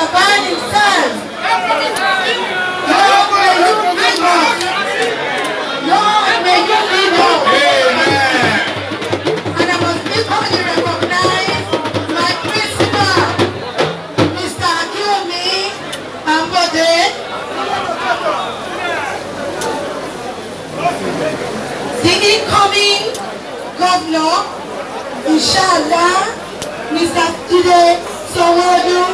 Baba himself. Lord, may you lead us. Lord, may you lead us. Amen. And I must equally recognize my principal, Mr. Akiomi Ambode. The incoming governor, inshallah, Mr. Jide Sanwo-Olu.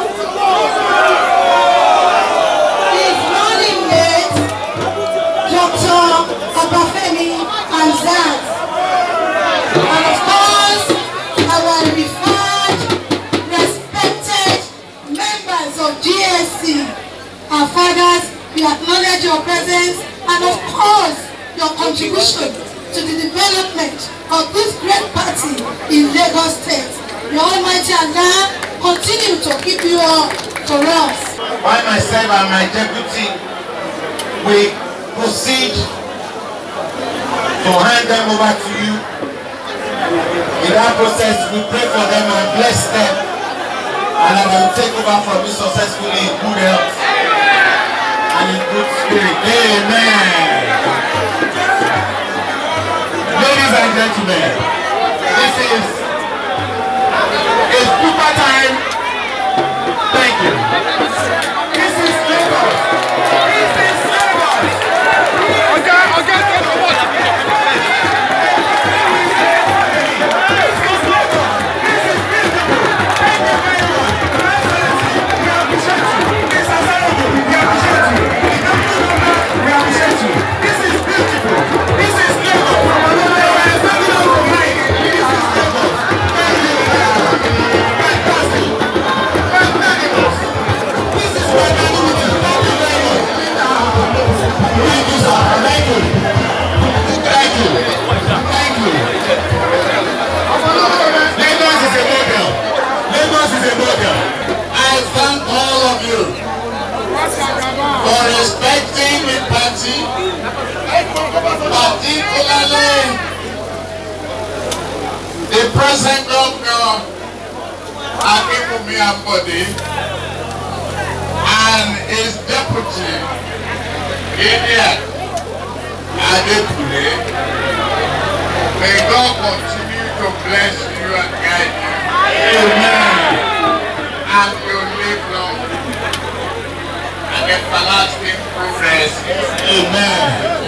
His running mate, Dr. Obafemi Hamzat. And of course, our referred, respected members of GSC, our fathers, we acknowledge your presence and of course, your contribution to the development of this great party in Lagos State. The Almighty Allah continue to keep you all for us. I myself and my deputy, we proceed to hand them over to you. In that process, we pray for them and bless them, and I will take over from you successfully in good health and in good spirit. Amen. Ladies and gentlemen, this is a super time. Thank you. This is Lagos. This is Lagos. Okay. Respecting the party, particularly the present governor Akiomi Ambode and his deputy Gideon Adepule. May God continue to bless you and guide you. Amen. And you live long. Everlasting progress. Amen.